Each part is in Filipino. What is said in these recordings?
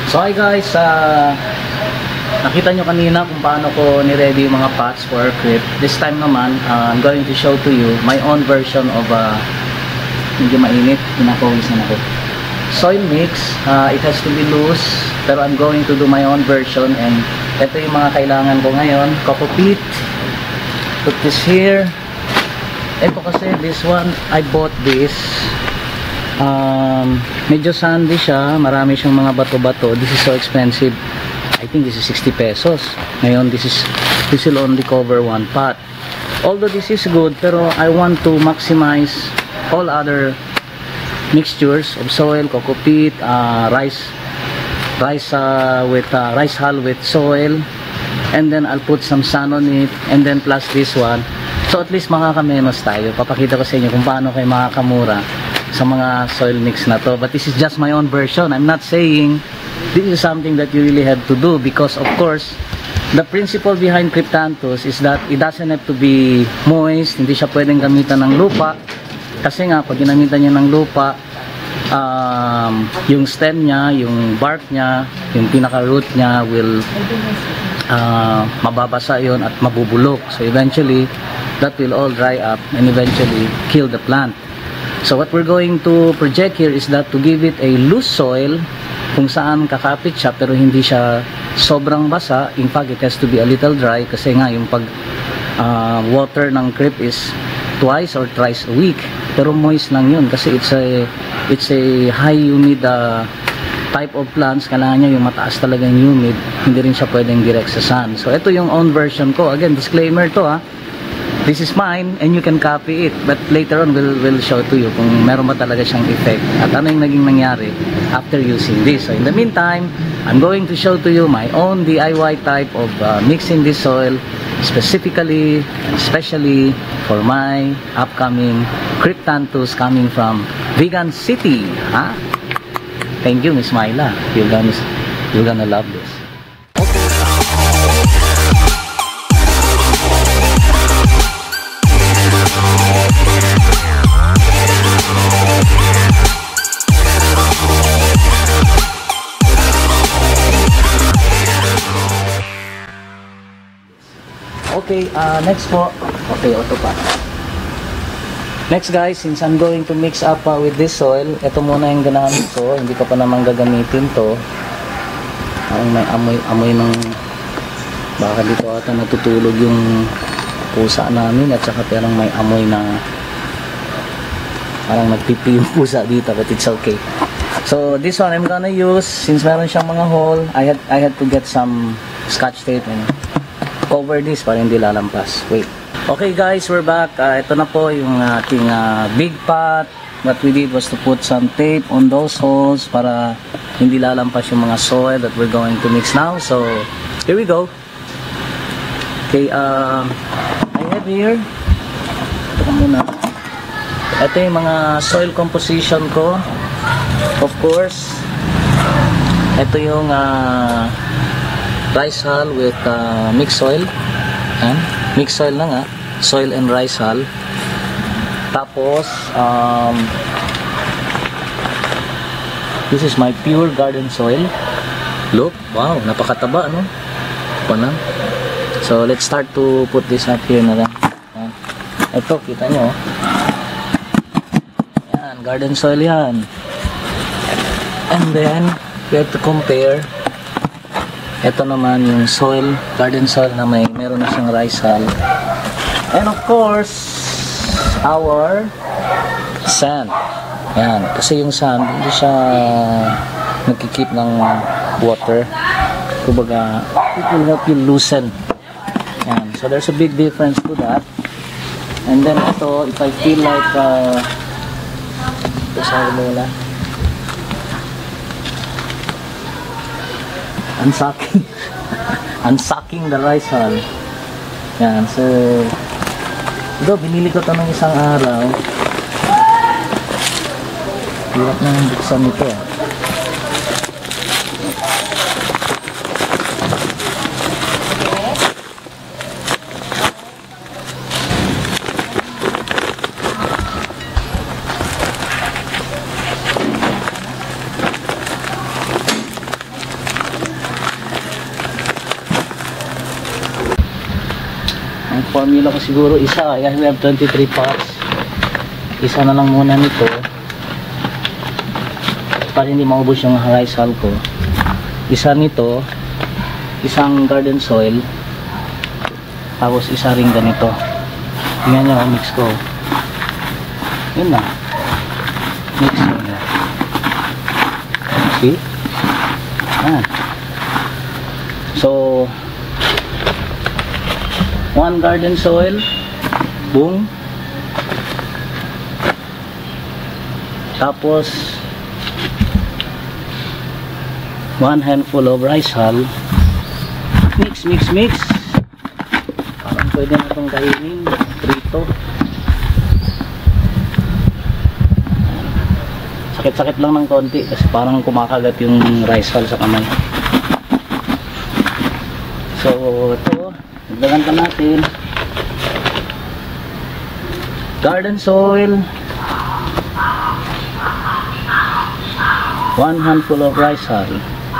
So hi guys, nakita nyo kanina kung paano ko ni-ready yung mga pots for crib. This time naman, I'm going to show to you my own version of medyo mainit, pinapawisan ako. Soil mix, it has to be loose, pero I'm going to do my own version, and ito yung mga kailangan ko ngayon. Coco peat, put this here. Ito kasi, this one, I bought this. Medyo sandy siya, marami siyang mga bato-bato. This is so expensive. I think this is 60 pesos. Ngayon, this will only cover one pot. Although this is good, pero I want to maximize all other mixtures of soil, coco peat, rice hull with soil, and then I'll put some sand on it, and then plus this one. So at least makakamenos tayo. Papakita ko sa inyo kung paano kayo makakamura sa mga soil mix na to. But this is just my own version. I'm not saying this is something that you really have to do, because of course the principle behind Cryptanthus is that it doesn't have to be moist. Hindi siya pwedeng gamitan ng lupa, kasi nga pag ginamitan niya ng lupa, yung stem niya, yung bark niya, yung pinaka root niya will mababasa yon at mabubulok. So eventually that will all dry up and eventually kill the plant. So what we're going to project here is that to give it a loose soil kung saan kakapit siya pero hindi siya sobrang basa. In fact, it has to be a little dry, kasi nga yung pag water ng creep is twice or thrice a week, pero moist lang yun kasi it's a high humid type of plants. Kailangan niya yung mataas talaga yung humid, hindi rin siya pwedeng direct sa sun. So ito yung own version ko. Again, disclaimer to, this is mine and you can copy it, but later on we'll show to you kung meron ba talaga siyang effect at ano yung naging nangyari after using this. So in the meantime, I'm going to show to you my own DIY type of mixing this soil, specifically and especially for my upcoming Cryptanthus coming from Vegan City. Thank you, Miss Myla. You're gonna love this. Okay, next po. Okay, auto pa. Next guys, since I'm going to mix up with this soil, ito muna yung ginamit ko. Hindi ko pa naman gagamitin to. Parang may amoy ng baka dito ata natutulog yung pusa namin, at saka parang may amoy na parang nagpipi yung pusa dito, but it's okay. So this one I'm gonna use, since meron siyang mga hole, I had to get some scotch tape and cover this para hindi lalampas. Wait. Okay guys, we're back. Ito na po yung ating big pot. What we did was to put some tape on those holes para hindi lalampas yung mga soil that we're going to mix now. So here we go. Okay, I have here, ito muna. Ito yung mga soil composition ko. Of course, ito yung rice hull with mixed soil. Ayan, mixed soil na nga, soil and rice hull. Tapos this is my pure garden soil. Look, wow, napakataba, no? Panang. So let's start to put this up here na lang. Ayan. Ito, kita nyo, yan, garden soil yan. And then we have to compare. Ito naman yung soil, garden soil na meron na siyang rice hull. And of course, our sand. Yan, kasi yung sand, hindi siya nagkikip ng water. Kumbaga, it will help you loosen. Yan, so there's a big difference to that. And then ito, if I feel like sabi mo na, unsacking the rice hull. Yan, so ito, binili ko ito ng isang araw. Hirap na yung buksan nito. formula ko siguro isa. I have 23 pots. Isa na lang muna nito para hindi maubos yung rice hull ko. Isa nito, isang garden soil, tapos isa ring ganito. Tingnan nyo, mix ko. Yun na. Mix ko na. See? Ah. So, one garden soil, boom. Tapos, one handful of rice hull. Mix, mix, mix. Parang pwede na itong kainin. Prito. Sakit-sakit lang ng konti kasi parang kumakagat yung rice hull sa kamay. So, ito. Dagdagan pa natin. Garden soil. One handful of rice hull.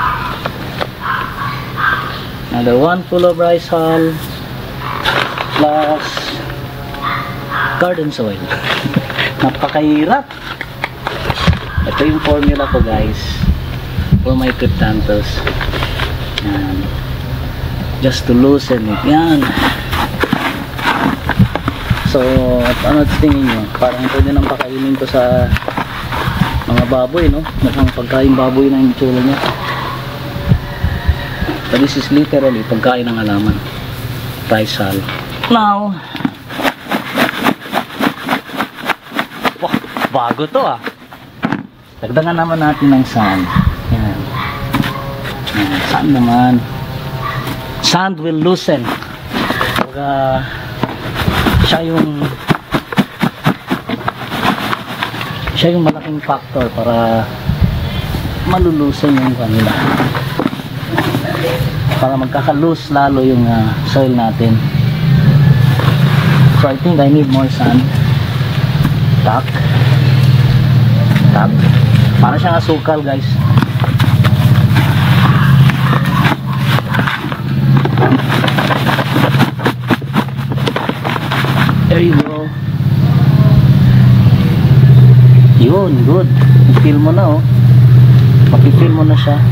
Another one full of rice hull plus garden soil. Napakahirap. Ito yung formula ko guys for my cryptanthus. Yan. Just to loosen it. Yan. So, ano tingin nyo? Parang pwede nang pakainin to sa mga baboy, no? Mukhang pagkain baboy na yung itsura niya. So this is literally pagkain ng halaman. Rice hull. Now, wah, bago to ah. Dagdagan naman natin ng sand. Yan. Yan. Sand naman. Sand will loosen. Pagka siya yung malaking factor para malulusen yung kanila. Para magkaka-loose lalo yung soil natin. So I think I need more sand. Tap. Tap. Para siyang asukal guys. There you go. Yun, good. I-fill mo na oh. Paki-fill mo na siya.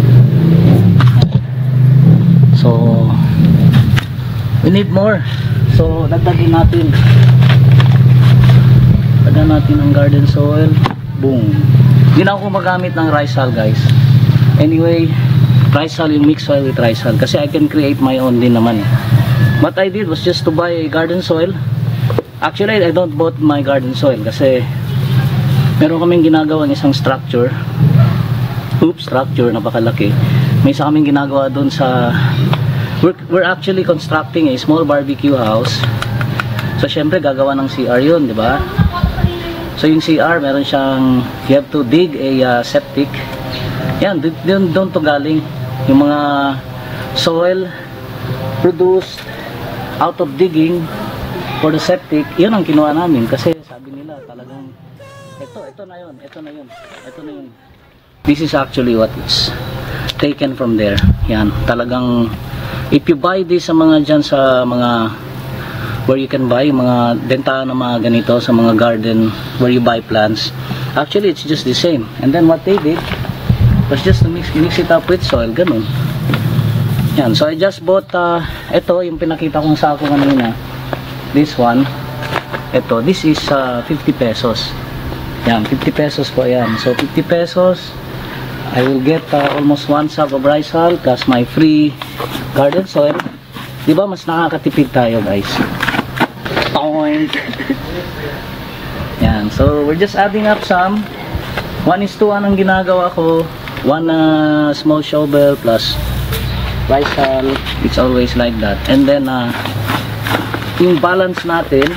So, we need more. So, dagdagin natin. Dagdagan natin ang garden soil. Boom. Hindi na ako magamit ng rice hull guys. Anyway, rice hull yung mixed soil with rice hull. Kasi I can create my own din naman eh. What I did was just to buy a garden soil. Actually, I don't bought my garden soil kasi meron kaming ginagawa ng isang structure. Oops, structure, napakalaki. May isa kaming ginagawa doon sa we're actually constructing a small barbecue house. So syempre gagawa ng CR yun, di ba? So yung CR meron siyang, you have to dig a septic. Yan, doon to galing yung mga soil produced out of digging for the septic. Yun ang kinuha namin kasi sabi nila talagang ito na yun. This is actually what is taken from there. Yan, talagang if you buy this sa mga dyan sa mga where you can buy mga bentahan ng mga ganito sa mga garden where you buy plants, actually it's just the same. And then what they did was just to mix it up with soil, ganun. Yan, so I just bought ito yung pinakita kong sako kanina, this one. Ito, this is 50 pesos. Yan, 50 pesos po yan. So 50 pesos I will get almost 1 sack of rice hull plus my free garden soil. Diba mas nakakatipid tayo guys. Point. Yan, so we're just adding up some. 1:1 ang ginagawa ko. 1 small shovel plus rice hull. It's always like that. And then yung balance natin,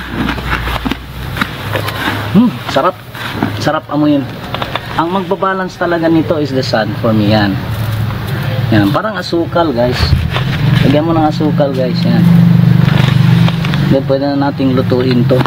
sarap. Sarap amuyin. Ang magbabalance talaga nito is the sand for me. Yan. Yan, parang asukal guys. Lagyan mo ng asukal guys. Yan. Then pwede na nating lutuin to.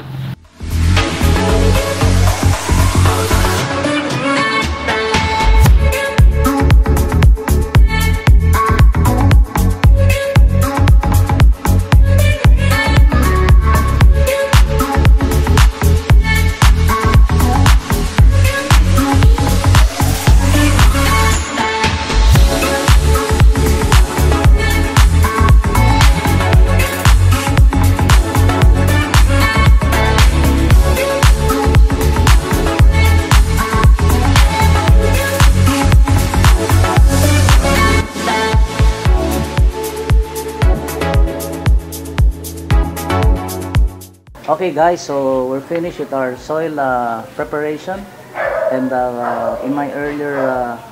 Okay guys, so we're finished with our soil preparation, and in my earlier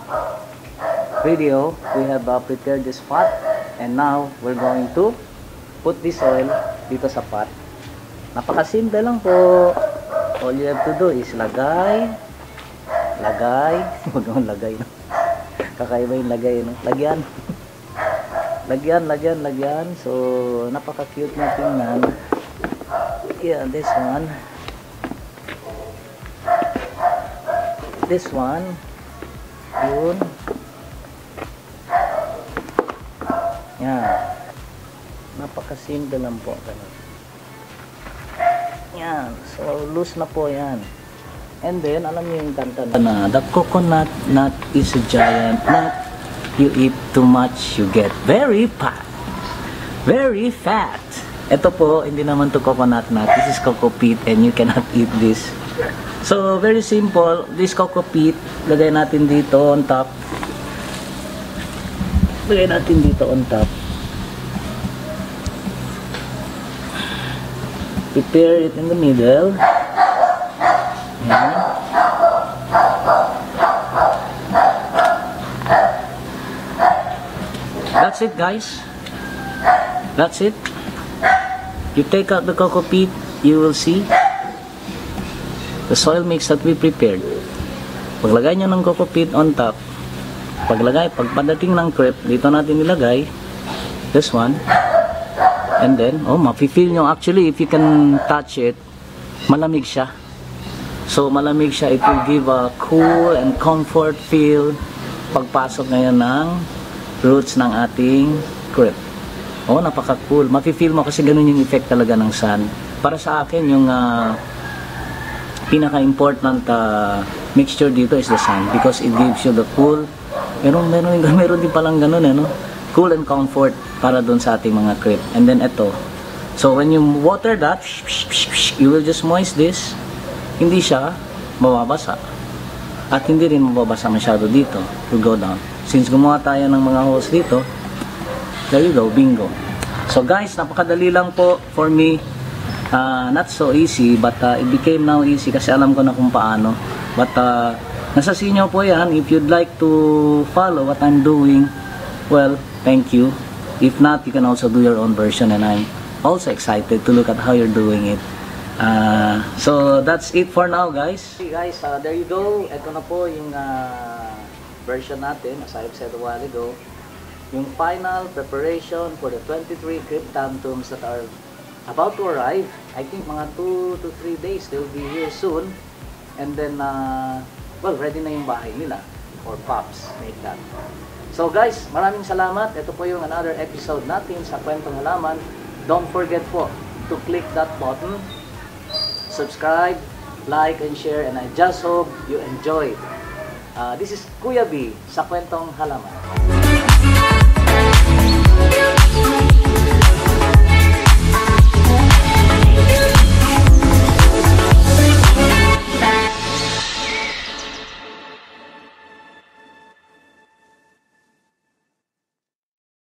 video we have prepared this pot, and now we're going to put this soil dito sa pot. Napakasimple lang po. All you have to do is lagay, huwag naman lagay, no? Kakaiba yung lagay, no? Lagyan. So napaka-cute na tingnan. Yeah, this one, yun, yan, napakasimple lang po, ganun. Yan, so loose na po yan. And then, alam niyo yung kanta na, the coconut nut is a giant nut, you eat too much, you get very fat. Ito po, hindi naman to coconut nut. This is coco peat and you cannot eat this. So, very simple. This coco peat, lagay natin dito on top. Prepare it in the middle. Ayan. That's it, guys. That's it. You take out the coco peat, you will see the soil mix that we prepared. Paglagay nyo ng coco peat on top, pagpadating ng crepe, dito natin ilagay this one, and then, mafe-feel nyo, actually, if you can touch it, malamig siya. So, malamig siya, it will give a cool and comfort feel pagpasok ngayon ng roots ng ating crepe. Napaka-cool. Mafe-feel mo kasi ganun yung effect talaga ng sun. Para sa akin, yung pinaka-important mixture dito is the sun, because it gives you the cool. Meron din palang ganun, no? Cool and comfort para dun sa ating mga crepe. And then ito. So when you water that, you will just moist this. Hindi siya mababasa. At hindi rin mababasa masyado dito. Will go down. Since gumawa tayo ng mga holes dito, there you go, bingo. So guys, napakadali lang po for me. Not so easy, but it became now easy kasi alam ko na kung paano. But nasa sa inyo po yan. If you'd like to follow what I'm doing, well, thank you. If not, you can also do your own version, and I'm also excited to look at how you're doing it. So that's it for now, guys. See guys, there you go. Ito na po yung version natin, as I've said a while ago. Yung final preparation for the 23 cryptantums that are about to arrive. I think mga 2 to 3 days they'll be here soon. And then, well, ready na yung bahay nila or pops, make that. So guys, maraming salamat. Ito po yung another episode natin sa Kwentong Halaman. Don't forget po to click that button, subscribe, like, and share. And I just hope you enjoyed. This is Kuya B sa Kwentong Halaman.